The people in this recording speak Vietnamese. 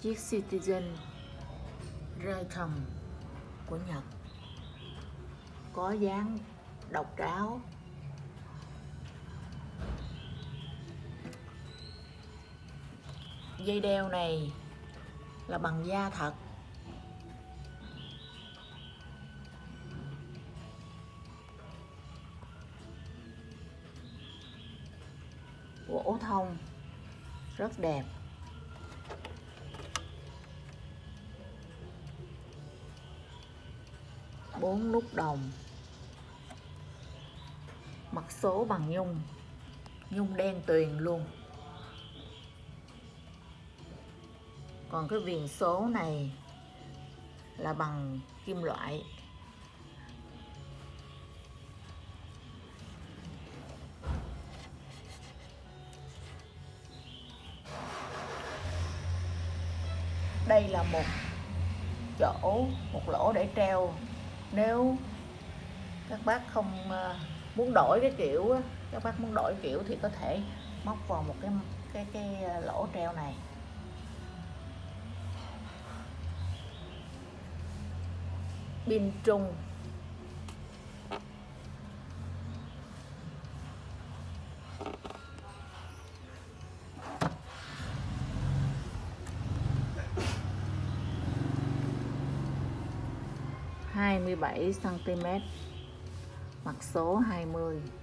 chiếc Citizen rơi thầm của Nhật, có dáng độc đáo. Dây đeo này là bằng da thật. Gỗ thông rất đẹp. Bốn nút đồng, mặt số bằng nhung đen tuyền luôn. Còn cái viền số này là bằng kim loại. Đây là một lỗ để treo. Nếu các bác không muốn đổi cái kiểu, các bác muốn đổi kiểu thì có thể móc vào một cái lỗ treo này. Pin trung. (27 cm), mặt số 20.